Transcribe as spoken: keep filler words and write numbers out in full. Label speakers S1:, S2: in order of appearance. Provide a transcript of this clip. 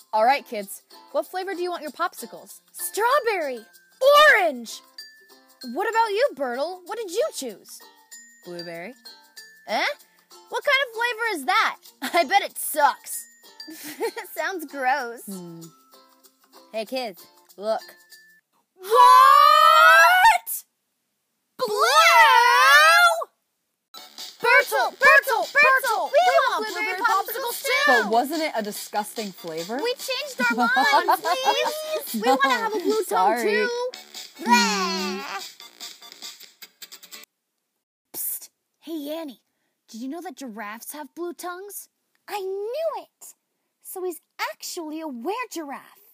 S1: All right, kids. What flavor do you want your popsicles?
S2: Strawberry! Orange!
S1: What about you, Bertholdt? What did you choose?
S2: Blueberry.
S1: Eh? What kind of flavor is that? I bet it sucks.
S2: Sounds gross.
S1: Hmm. Hey, kids, look.
S2: What? Blue?
S1: Bertholdt! Bertholdt! Bertholdt! We, we want blueberry, blueberry popsicles too!
S3: But wasn't it a disgusting flavor?
S2: We changed our minds, please! We want to have a blue tongue
S3: Sorry.
S2: too!
S1: Psst! Hey, Yanni, did you know that giraffes have blue tongues?
S2: I knew it! So he's actually a were-giraffe.